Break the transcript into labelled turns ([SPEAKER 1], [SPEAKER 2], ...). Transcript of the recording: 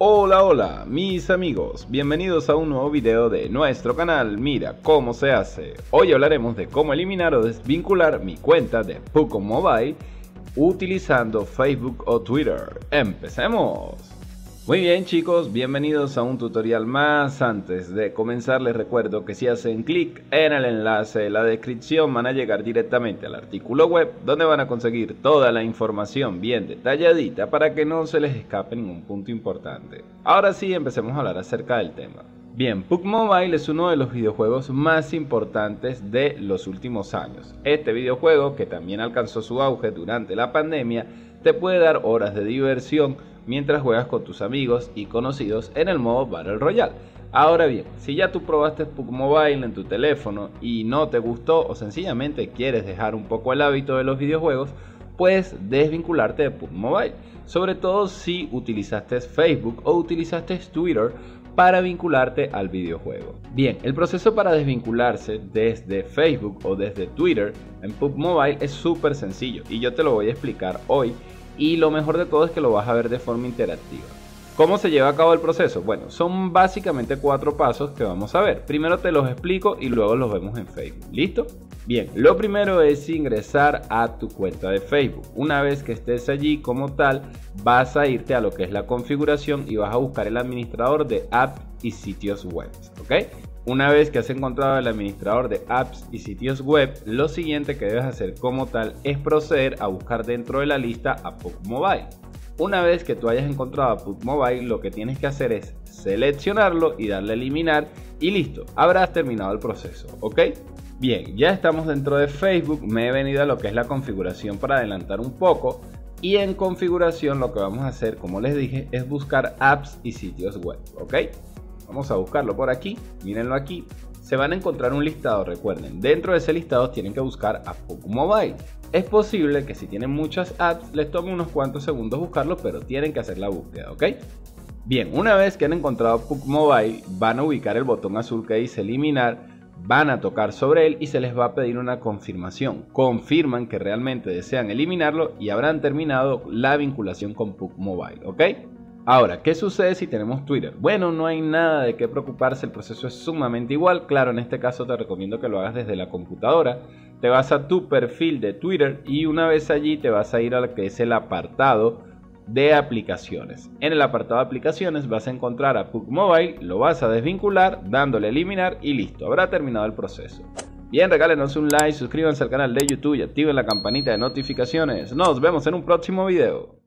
[SPEAKER 1] Hola, hola, mis amigos, bienvenidos a un nuevo video de nuestro canal Mira Cómo Se Hace. Hoy hablaremos de cómo eliminar o desvincular mi cuenta de PUBG Mobile utilizando Facebook o Twitter. ¡Empecemos! Muy bien chicos, bienvenidos a un tutorial más. Antes de comenzar les recuerdo que si hacen clic en el enlace de la descripción van a llegar directamente al artículo web donde van a conseguir toda la información bien detalladita para que no se les escape ningún punto importante. Ahora sí, empecemos a hablar acerca del tema. Bien, PUBG Mobile es uno de los videojuegos más importantes de los últimos años. Este videojuego, que también alcanzó su auge durante la pandemia, te puede dar horas de diversión mientras juegas con tus amigos y conocidos en el modo Battle Royale. Ahora bien, si ya tú probaste PUBG Mobile en tu teléfono y no te gustó o sencillamente quieres dejar un poco el hábito de los videojuegos, puedes desvincularte de PUBG Mobile, sobre todo si utilizaste Facebook o utilizaste Twitter para vincularte al videojuego. Bien, el proceso para desvincularse desde Facebook o desde Twitter en PUBG Mobile es súper sencillo y yo te lo voy a explicar hoy, y lo mejor de todo es que lo vas a ver de forma interactiva. ¿Cómo se lleva a cabo el proceso? Bueno, son básicamente 4 pasos que vamos a ver. Primero te los explico y luego los vemos en Facebook. ¿Listo? Bien, lo primero es ingresar a tu cuenta de Facebook. Una vez que estés allí como tal, vas a irte a lo que es la configuración y vas a buscar el administrador de apps y sitios web, ¿ok? Una vez que has encontrado el administrador de apps y sitios web, lo siguiente que debes hacer como tal es proceder a buscar dentro de la lista a PUBG Mobile. Una vez que tú hayas encontrado a PUBG Mobile, lo que tienes que hacer es seleccionarlo y darle a eliminar y listo, habrás terminado el proceso, ¿ok? Bien, ya estamos dentro de Facebook, me he venido a lo que es la configuración para adelantar un poco. Y en configuración lo que vamos a hacer, como les dije, es buscar apps y sitios web, ¿ok? Vamos a buscarlo por aquí, mírenlo aquí. Se van a encontrar un listado, recuerden, dentro de ese listado tienen que buscar a PUBG Mobile. Es posible que si tienen muchas apps les tome unos cuantos segundos buscarlo, pero tienen que hacer la búsqueda, ¿ok? Bien, una vez que han encontrado PUBG Mobile, van a ubicar el botón azul que dice eliminar, van a tocar sobre él y se les va a pedir una confirmación. Confirman que realmente desean eliminarlo y habrán terminado la vinculación con PUBG Mobile, ¿ok? Ahora, ¿qué sucede si tenemos Twitter? Bueno, no hay nada de qué preocuparse, el proceso es sumamente igual. Claro, en este caso te recomiendo que lo hagas desde la computadora. Te vas a tu perfil de Twitter y una vez allí te vas a ir a lo que es el apartado de aplicaciones. En el apartado de aplicaciones vas a encontrar a PUBG Mobile, lo vas a desvincular dándole a eliminar y listo, habrá terminado el proceso. Bien, regálenos un like, suscríbanse al canal de YouTube y activen la campanita de notificaciones. Nos vemos en un próximo video.